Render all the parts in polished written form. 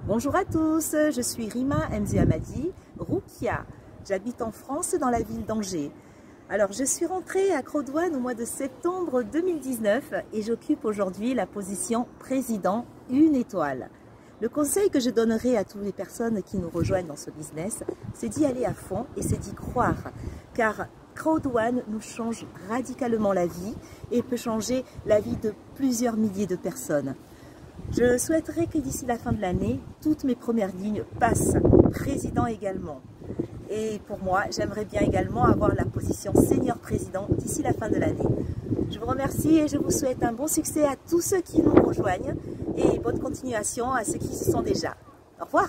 Bonjour à tous, je suis Rima Mzi Hamadi, Roukia. J'habite en France dans la ville d'Angers. Alors je suis rentrée à Crowd1 au mois de septembre 2019 et j'occupe aujourd'hui la position président 1 étoile. Le conseil que je donnerai à toutes les personnes qui nous rejoignent dans ce business, c'est d'y aller à fond et c'est d'y croire. Car Crowd1 nous change radicalement la vie et peut changer la vie de plusieurs milliers de personnes. Je souhaiterais que d'ici la fin de l'année, toutes mes premières lignes passent, président également. Et pour moi, j'aimerais bien également avoir la position senior président d'ici la fin de l'année. Je vous remercie et je vous souhaite un bon succès à tous ceux qui nous rejoignent et bonne continuation à ceux qui y sont déjà. Au revoir.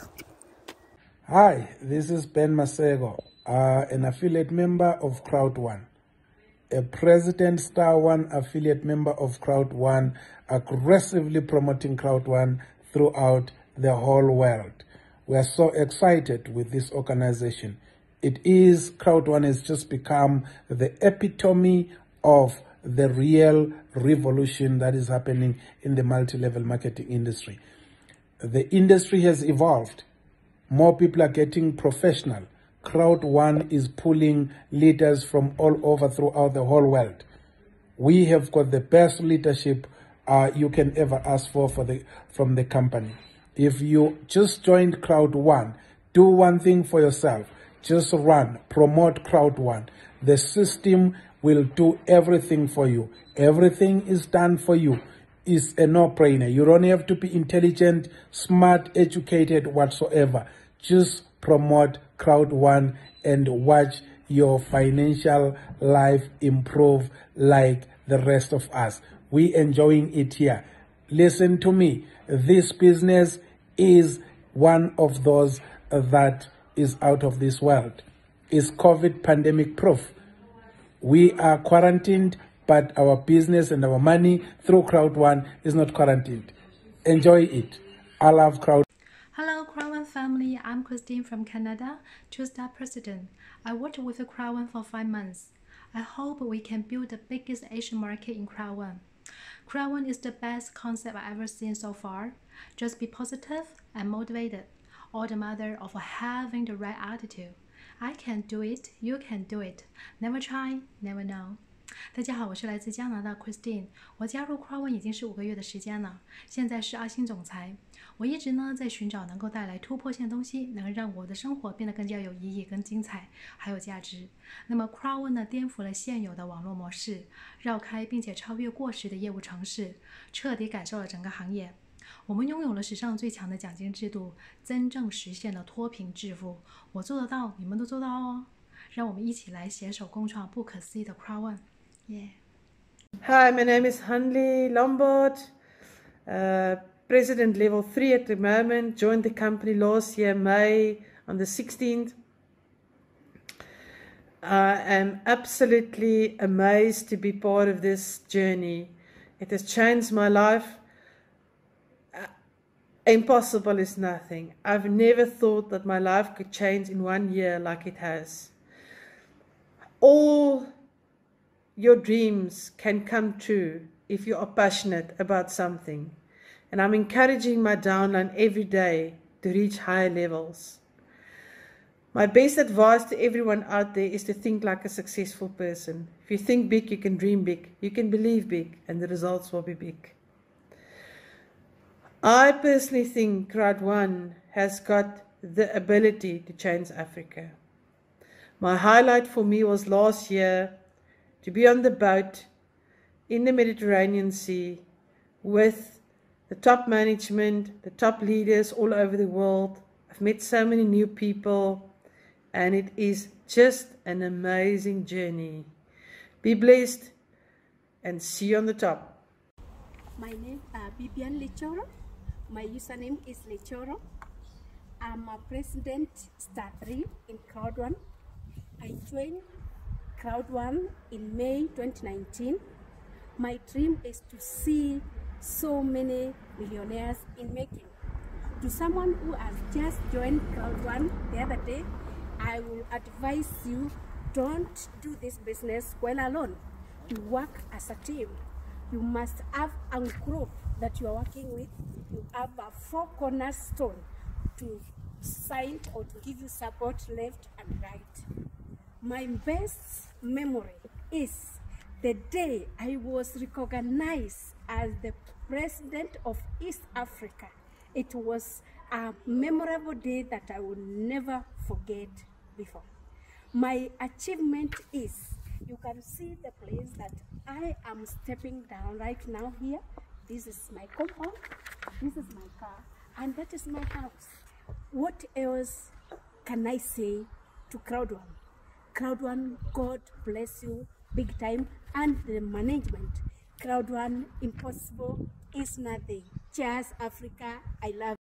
Hi, this is Ben Masego, an affiliate member of Crowd1. A President Star One affiliate member of Crowd1, aggressively promoting Crowd1 throughout the whole world. We are so excited with this organization. Crowd1 has just become the epitome of the real revolution that is happening in the multi-level marketing industry. The industry has evolved. More people are getting professional. Crowd1 is pulling leaders from all over throughout the whole world. We have got the best leadership you can ever ask for from the company. If you just joined Crowd1, do one thing for yourself. Just run, promote Crowd1. The system will do everything for you. Everything is done for you. It's a no-brainer. You don't have to be intelligent, smart, educated, whatsoever. Just promote Crowd1 and watch your financial life improve like the rest of us. We enjoying it here. Listen to me. This business is one of those that is out of this world. It's COVID pandemic proof. We are quarantined, but our business and our money through Crowd1 is not quarantined. Enjoy it. I love Crowd1. Hello Crowd1 family, I'm Christine from Canada, two-star president. I worked with Crowd1 for 5 months. I hope we can build the biggest Asian market in Crowd1. Crowd1 is the best concept I've ever seen so far. Just be positive and motivated, all the matter of having the right attitude. I can do it, you can do it. Never try, never know. 大家好，我是来自加拿大 Christine， 我加入 Crowd1 已经是5个月的时间了，现在是2星总裁。我一直呢在寻找能够带来突破性的东西，能让我的生活变得更加有意义、更精彩，还有价值。那么 Crowd1 呢颠覆了现有的网络模式，绕开并且超越过时的业务程式，彻底改造了整个行业。我们拥有了史上最强的奖金制度，真正实现了脱贫致富。我做得到，你们都做到哦！让我们一起来携手共创不可思议的 Crowd1。Yeah. Hi, my name is Hanli Lombard, President Level 3 at the moment. Joined the company last year, May on the 16th. I am absolutely amazed to be part of this journey. It has changed my life. Impossible is nothing. I've never thought that my life could change in 1 year like it has. All your dreams can come true if you are passionate about something. And I'm encouraging my downline every day to reach higher levels. My best advice to everyone out there is to think like a successful person. If you think big, you can dream big, you can believe big, and the results will be big. I personally think Crowd1 has got the ability to change Africa. My highlight for me was last year to be on the boat in the Mediterranean Sea with the top management, the top leaders all over the world. I've met so many new people and it is just an amazing journey. Be blessed and see you on the top. My name is Bibian Lechoro. My username is Lechoro. I'm a President Star 3 in Crowd1. I joined Crowd1 in May 2019. My dream is to see so many millionaires in making. To someone who has just joined Crowd1 the other day, I will advise you, don't do this business well alone. You work as a team. You must have a group that you are working with. You have a 4 cornerstone to sign or to give you support left and right. My best memory is the day I was recognized as the President of East Africa. It was a memorable day that I will never forget before. My achievement is, you can see the place that I am stepping down right now here. This is my compound, this is my car, and that is my house. What else can I say to Crowd One? Crowd One, God bless you big time, and the management. Crowd One, impossible is nothing. Cheers, Africa. I love you.